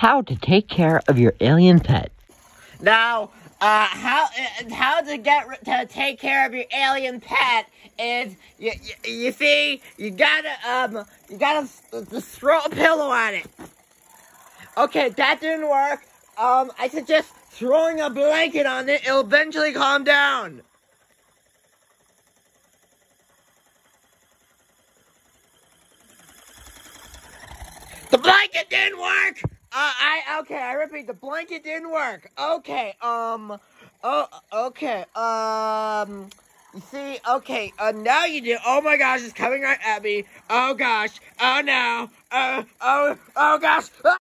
how to take care of your alien pet. Now, how to take care of your alien pet is you see you gotta just throw a pillow on it. Okay, that didn't work. I suggest throwing a blanket on it. It'll eventually calm down. The blanket didn't work. I repeat, the blanket didn't work. Okay, you see, okay, now you do. Oh my gosh, it's coming right at me. Oh gosh, oh no, oh gosh.